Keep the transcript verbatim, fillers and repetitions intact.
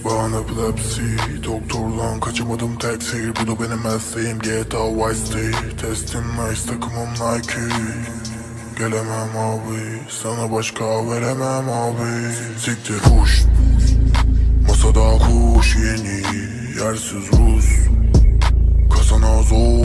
Bana epilepsi, doktordan kaçamadım tek seyir. Bu da benim mesleğim, G T A Vice City. Testim nice, takımım Nike. Gelemem abi, sana başka veremem abi. Siktir kuş, masada kuş yeni. Yersiz Rus, kasana zor.